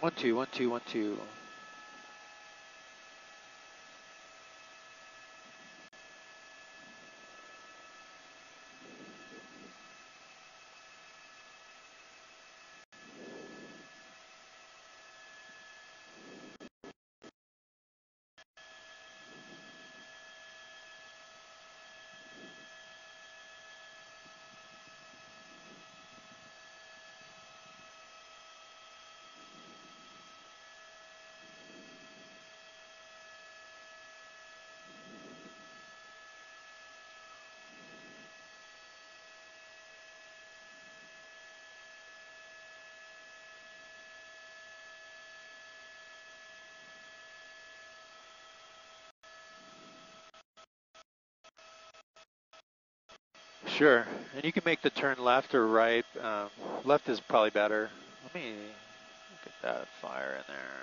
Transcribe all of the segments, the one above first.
1 2 1 2 1 2. Sure, and you can make the turn left or right. Left is probably better. Let me look at that fire in there.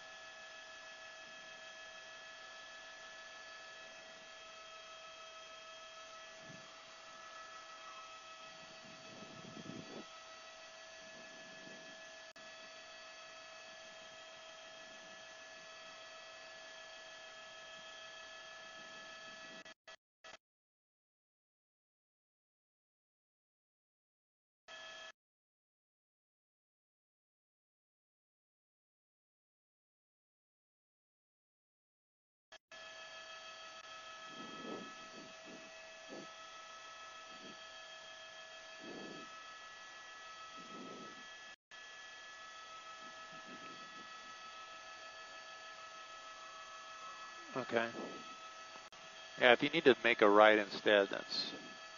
Okay. Yeah, if you need to make a right instead, that's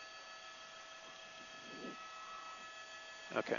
okay.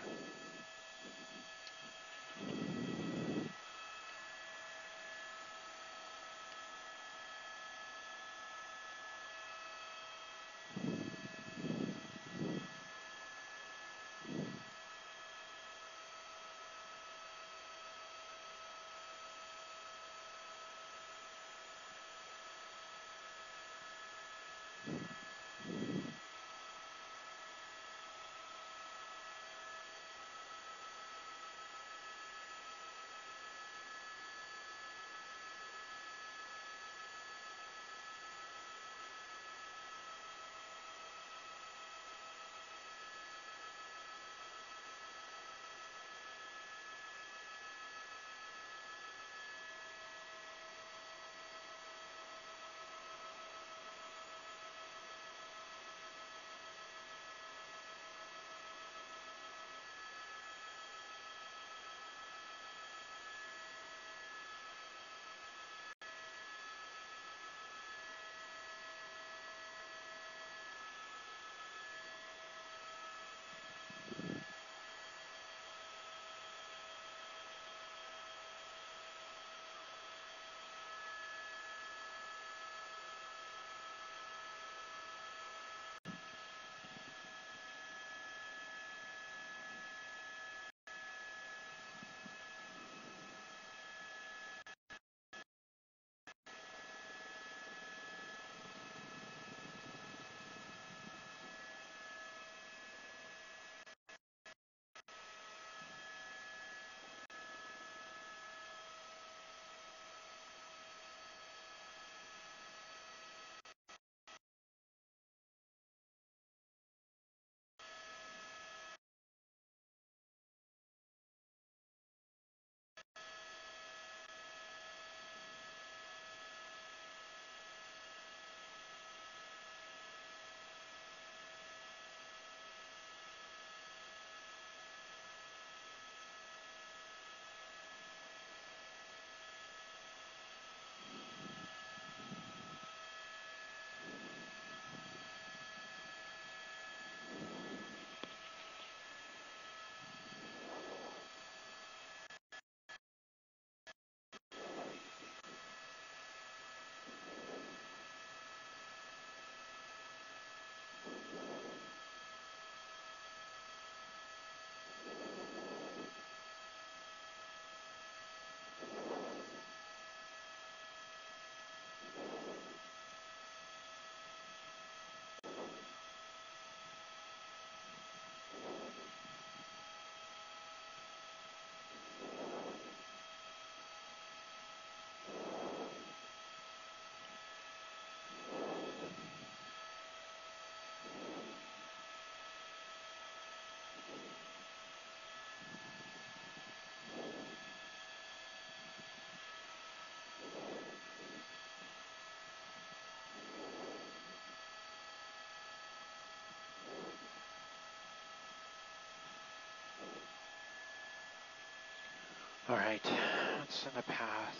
All right, let's send a path.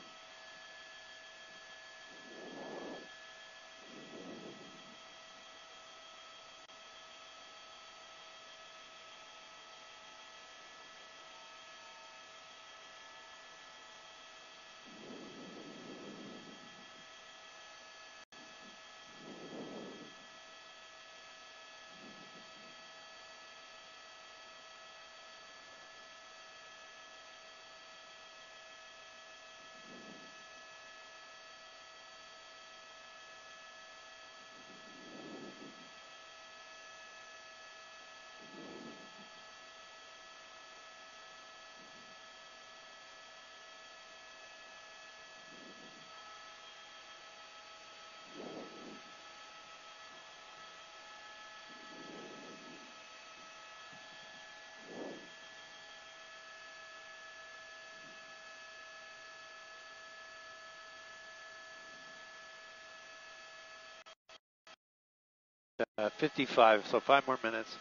Uh, 55, so 5 more minutes.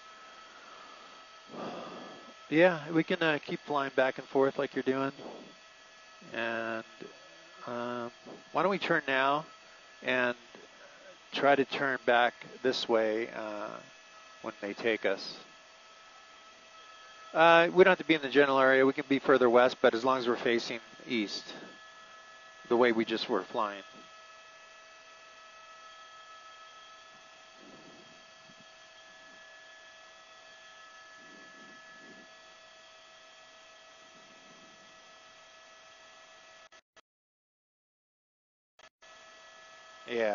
Yeah, we can keep flying back and forth like you're doing. And why don't we turn now and try to turn back this way when they take us. We don't have to be in the general area. We can be further west, but as long as we're facing east, the way we just were flying. Yeah.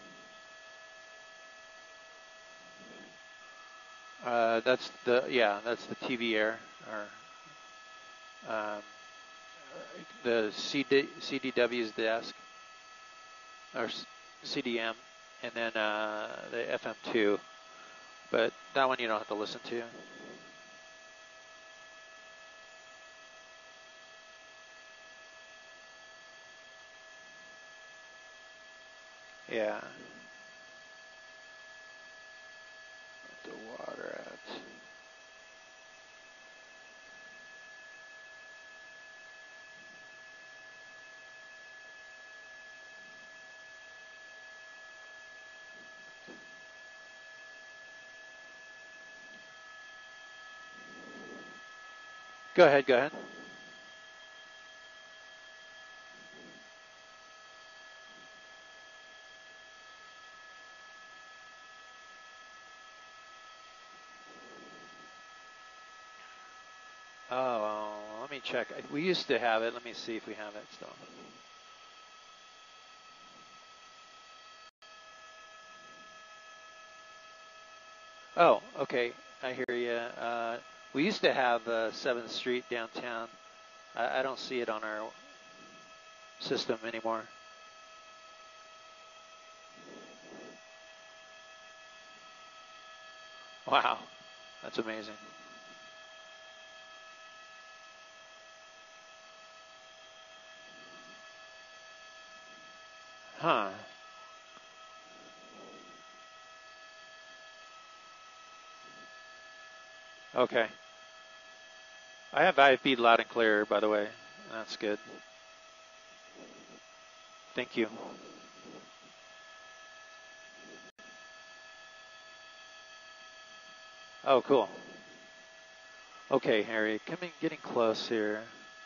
That's the TV air, or the CDW's desk, or CDM, and then the FM2. But that one you don't have to listen to. Yeah. The water at. Go ahead, go ahead. Oh, let me check. We used to have it. Let me see if we have it still. Oh, okay. I hear you. We used to have 7th Street downtown. I don't see it on our system anymore. Wow, that's amazing. Huh. Okay. I have IFB loud and clear, by the way. That's good. Thank you. Oh, cool. Okay, Harry, getting close here.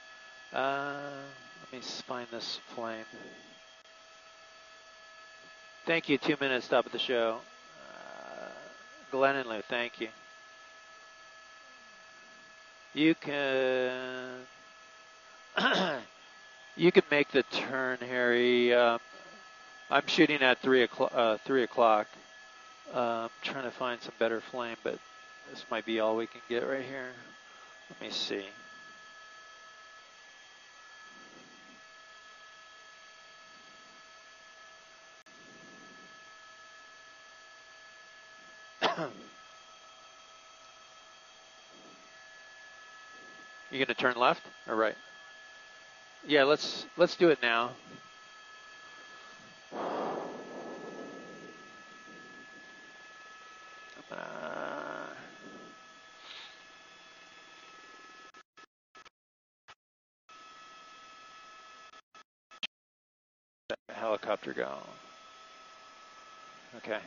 Let me find this flame. Thank you. 2 minutes, stop at the show. Glenn and Lou, thank you. You can you can make the turn, Harry. I'm shooting at 3 o'clock. 3 o'clock. Trying to find some better flame, but this might be all we can get right here. Let me see. You gonna turn left or right? Yeah, let's do it now. helicopter go? Okay.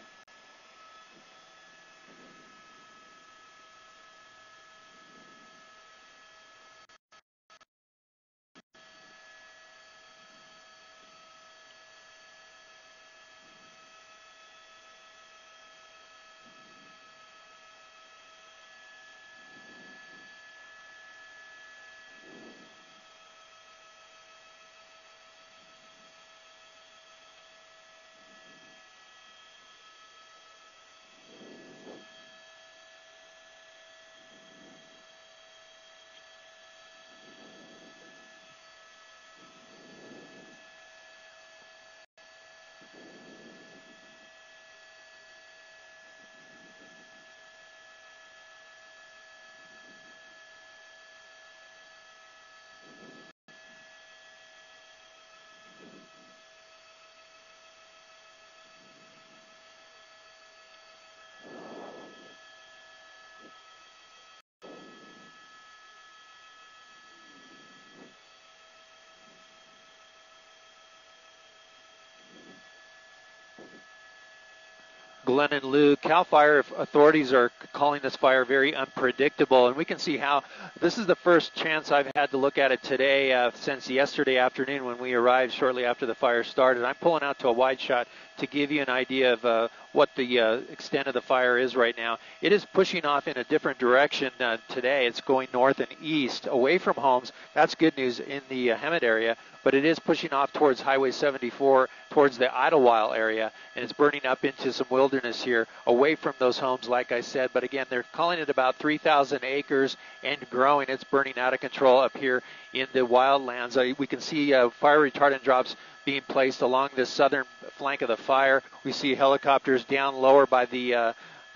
Glenn and Lou, CAL FIRE authorities are calling this fire very unpredictable, and we can see how this is the first chance I've had to look at it today since yesterday afternoon when we arrived shortly after the fire started. I'm pulling out to a wide shot to give you an idea of what the extent of the fire is right now. It is pushing off in a different direction today. It's going north and east, away from homes. That's good news in the Hemet area, but it is pushing off towards Highway 74, towards the Idlewild area, and it's burning up into some wilderness here, away from those homes, like I said. But again, they're calling it about 3,000 acres and growing. It's burning out of control up here in the wildlands. We can see fire retardant drops being placed along this southern flank of the fire. We see helicopters down lower by the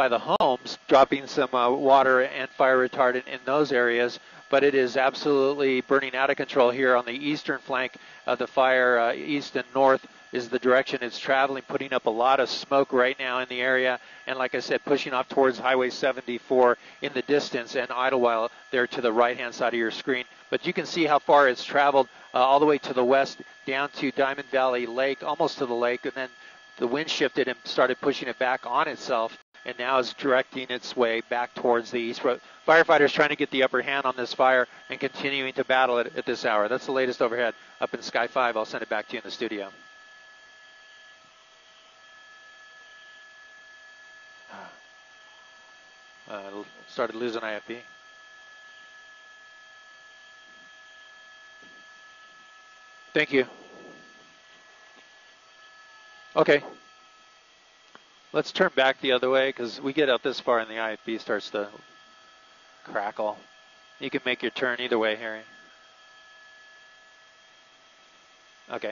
homes dropping some water and fire retardant in those areas. But it is absolutely burning out of control here on the eastern flank of the fire. East and north is the direction it's traveling, putting up a lot of smoke right now in the area. And like I said, pushing off towards Highway 74 in the distance, and Idlewild there to the right-hand side of your screen. But you can see how far it's traveled all the way to the west, down to Diamond Valley Lake, almost to the lake, and then the wind shifted and started pushing it back on itself, and now is directing its way back towards the east. Firefighters trying to get the upper hand on this fire and continuing to battle it at this hour. That's the latest overhead up in Sky 5. I'll send it back to you in the studio. Started losing IFB. Thank you. Okay. Let's turn back the other way because we get out this far and the IFB starts to crackle. You can make your turn either way, Harry. Okay.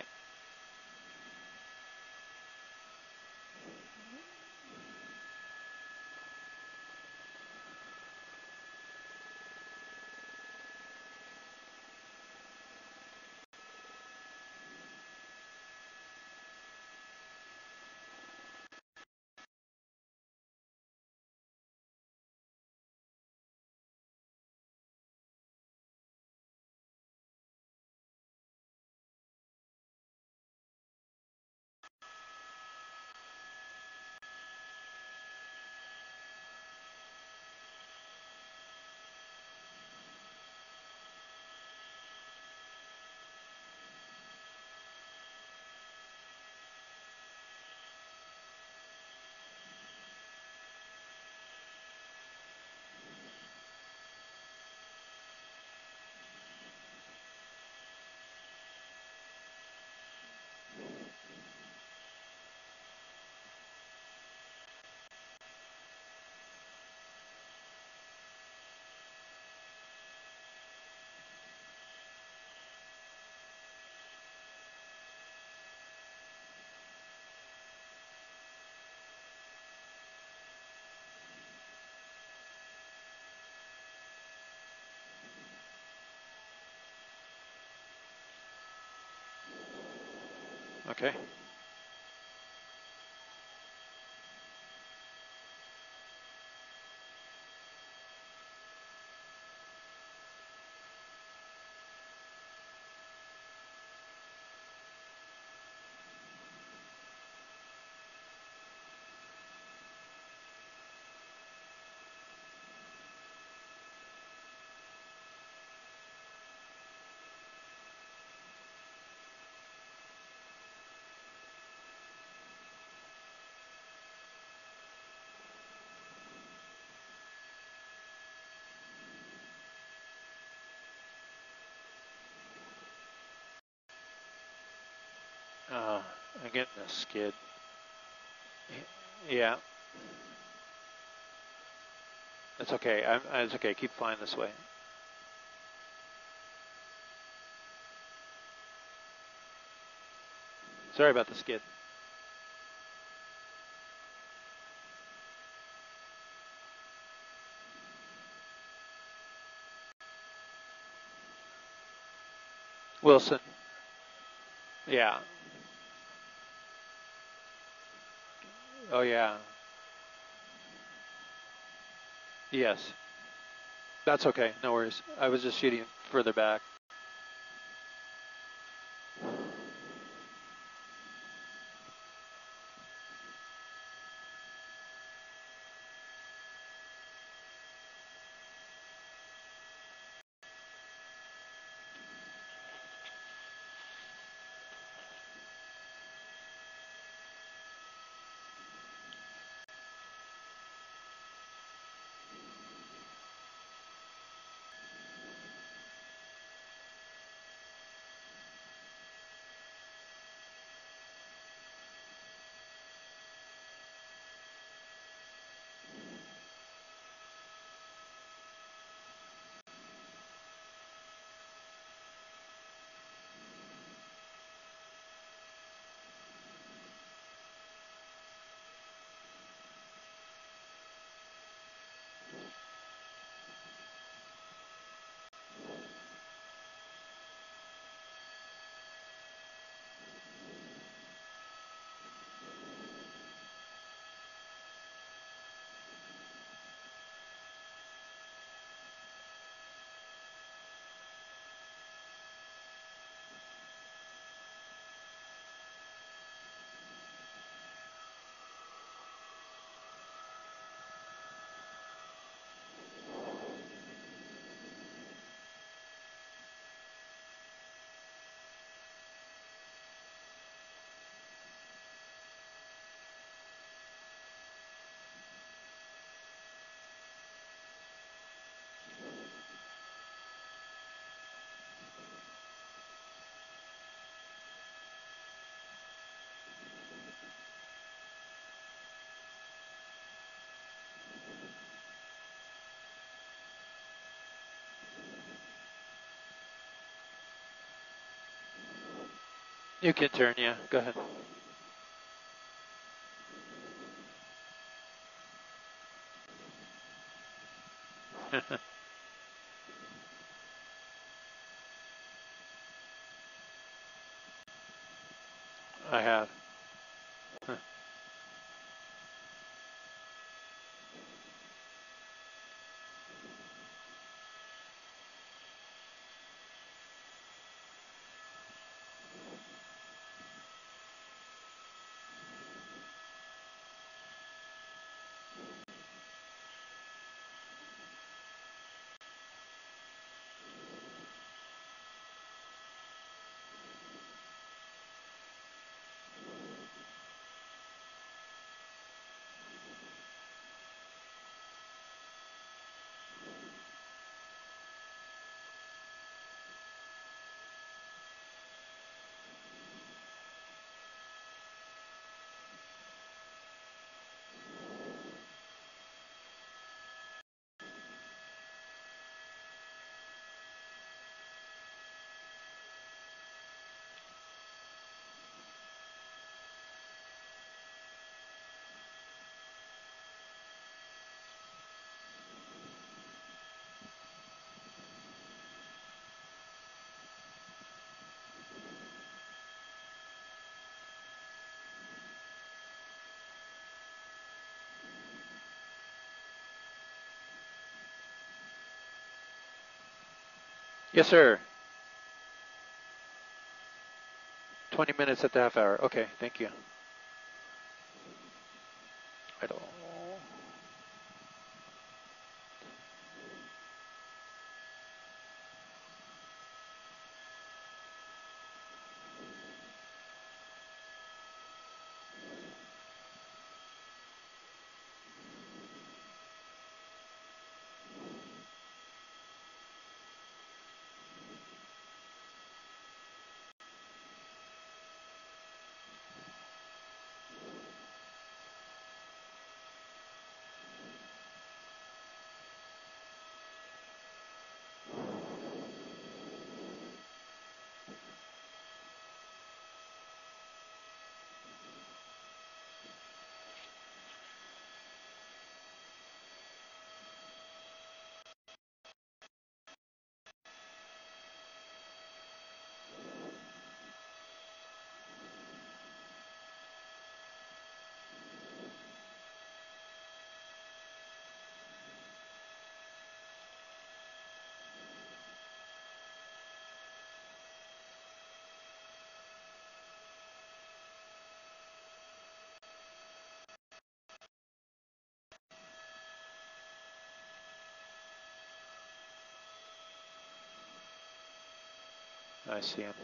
Okay. getting a skid. Yeah. It's okay. It's okay. Keep flying this way. Sorry about the skid. Wilson. Yeah. Oh, yeah. Yes. That's okay. No worries. I was just shooting further back. You can turn, yeah. Go ahead. I have. Yes, sir. 20 minutes at the half hour. Okay, thank you. Idle. I see him.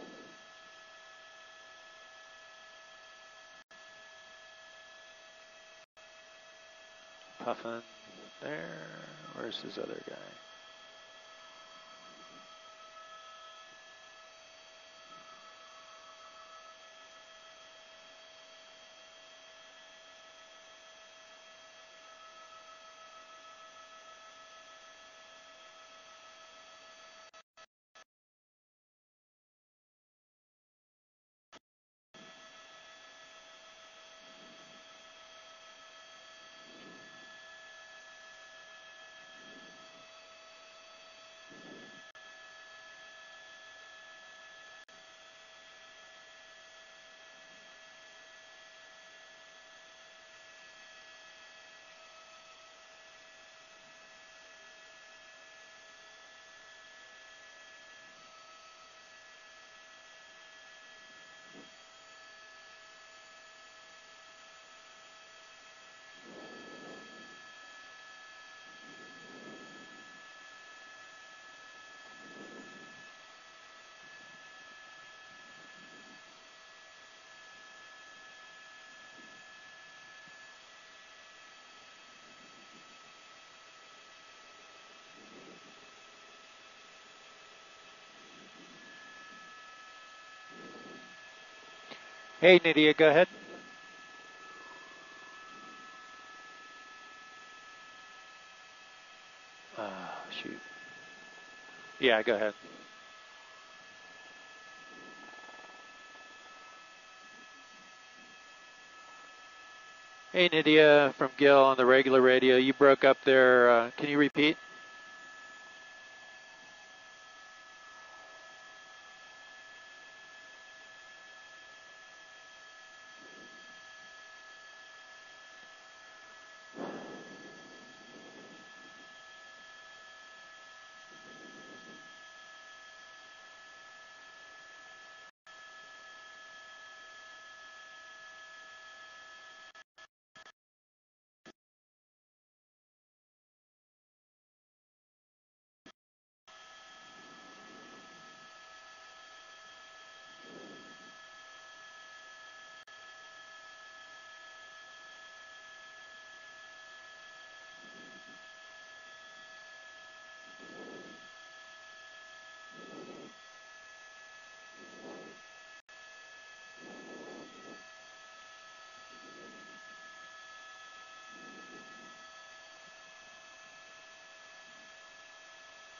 Puffin there. Where's his other guy? Hey, Nydia, go ahead. Shoot. Yeah, go ahead. Hey, Nydia from Gil on the regular radio. You broke up there. Can you repeat?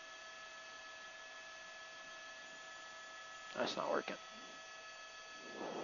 That's not working.